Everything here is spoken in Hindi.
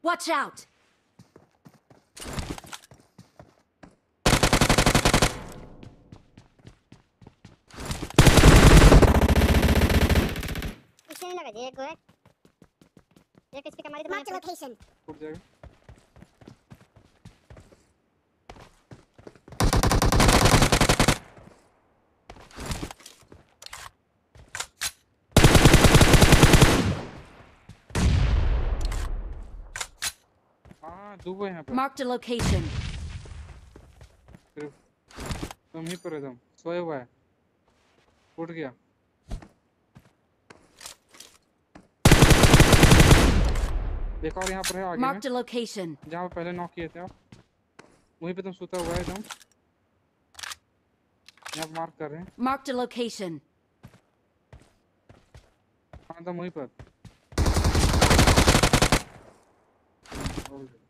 Watch out! पीछे नहीं लगा जी, एक दो है। ये किसकी कमाई तो Marked a location. फुट जाएगा। हाँ दो है यहाँ पे। Marked a location. सिर्फ तुम ही पर एकदम सोया हुआ है। उठ गया। एक और यहाँ पर है आगे में, Marked a location. जहाँ पहले नॉक किए थे आप, वहीं पे तुम सुता हुआ है एकदम। यहाँ मार्क कर रहे हैं। Marked a location. हाँ एकदम वहीं पर।